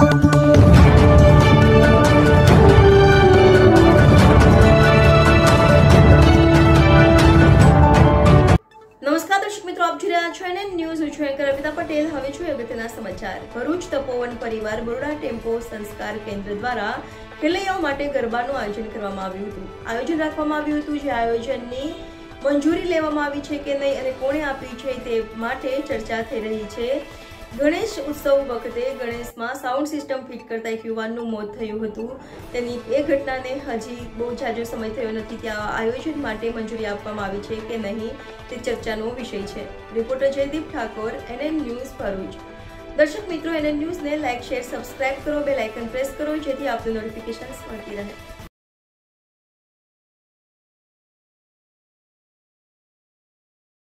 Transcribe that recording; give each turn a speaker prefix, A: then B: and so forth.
A: નમસ્કાર દર્શક મિત્રો, આપ જોઈ રહ્યા છો એનએન ન્યૂઝ. હું છું એન્કર અમિતા પટેલ. હવે જોઈએ અગત્યના સમાચાર. ભરૂચ તપોવન પરિવાર બરોડા ટેમ્પો સંસ્કાર કેન્દ્ર દ્વારા ખેલૈયાઓ માટે ગરબાનું આયોજન કરવામાં આવ્યું હતું. આયોજન રાખવામાં આવ્યું હતું, જે આયોજનની મંજૂરી લેવામાં આવી છે કે નહીં અને કોણે આપી છે તે માટે ચર્ચા થઈ રહી છે. ગણેશ ઉત્સવ વખતે ગણેશમાં સાઉન્ડ સિસ્ટમ ફિટ કરતા એક યુવાનનું મોત થયું હતું. તેની એ ઘટનાને હજી બહુ જાજો સમય થયો નથી. ત્યાં આયોજન માટે મંજૂરી આપવામાં આવી છે કે નહીં તે ચર્ચાનો વિષય છે. Reporter Jaydeep Thakor, NN news Bharuch. દર્શક મિત્રો, એનએન ન્યૂઝને લાઇક, શેર, સબસ્ક્રાઇબ કરો, બેલ આઇકન પ્રેસ કરો, જેથી આપને નોટિફિકેશન્સ મળતી રહે.